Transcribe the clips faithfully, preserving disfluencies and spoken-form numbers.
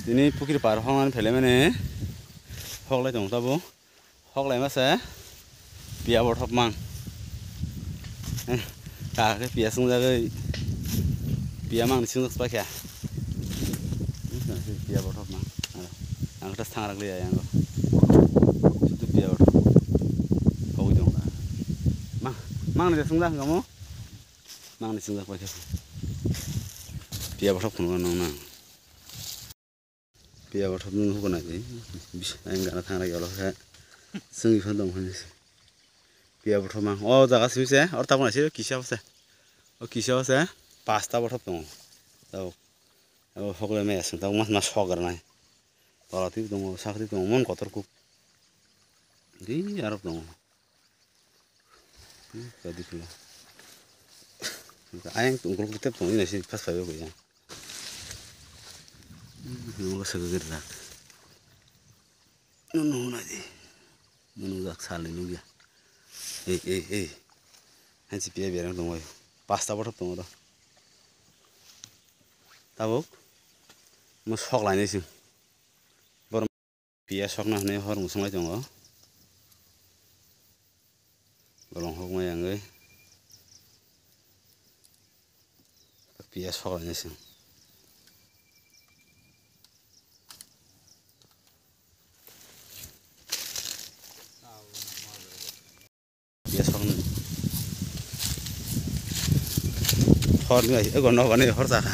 Ini pukir par hongan phele mane hoglai dong tabo hoglai mase pia bor thop mang ka ke pia sung ja ge pia mang ni sung pa kya pia bor thop mang ang ta thang rak le ya ngo tu pia bor hoi dong la mang mang ni sung ja ngamo mang ni sung ja pa kya pia bor thop kun no na pia bor thop nung hu na ji ang ga na thang rak yo lo kha sung phan dong han pia bor thop mang o jaga sim se or ta bona se kisha se o kisha se pasta bor thop dong tao o hogle me sung ta mas mas hogar nai torati dong sakri dong mon kotor ku di arab dong tadi pula ayang tungkol kita dong ini sih pas payo ya nunggu seger rak nunu nadi nunu rak sale nunggu ya eh eh eh hansi pia biarang dong ay pasta bor thop dong do tabok mas hok lai ni sing bor pia sok na ne hor musung lai dong o bolong hok mai ang ei pia sok lai ni sing pia sok na hor ni ai gon no gane hor sa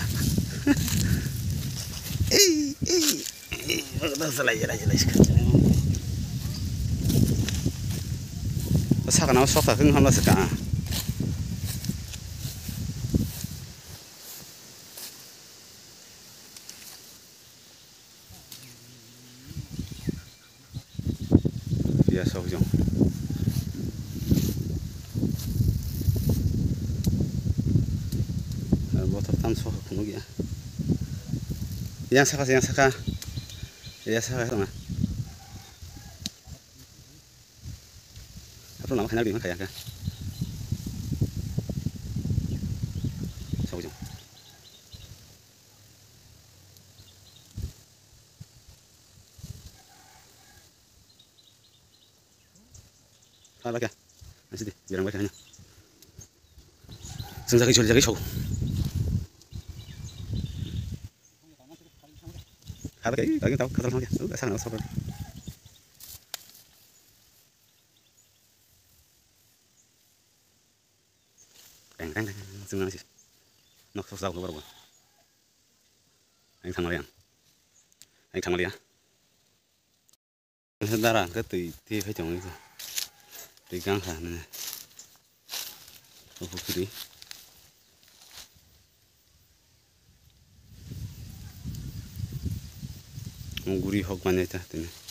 eh eh dah selai jalan jalan sekarang sekarang sok tak keng hamla sekarang dia sok jong botol tan sok kuno ya yang saka yang saka ya saka sama apa nama kenal di mana kayak kan sok jong apa kah masih di jarang baca hanya sengsak icul jagi sok ada kayak lagi tahu kata lagi udah sana sabar keng keng senang sih nok sok sok berapa yang tanggal yang yang tanggal ya sekarang ke tui tui phải trồng itu tui gang kan nih aku kiri guri hok mana itu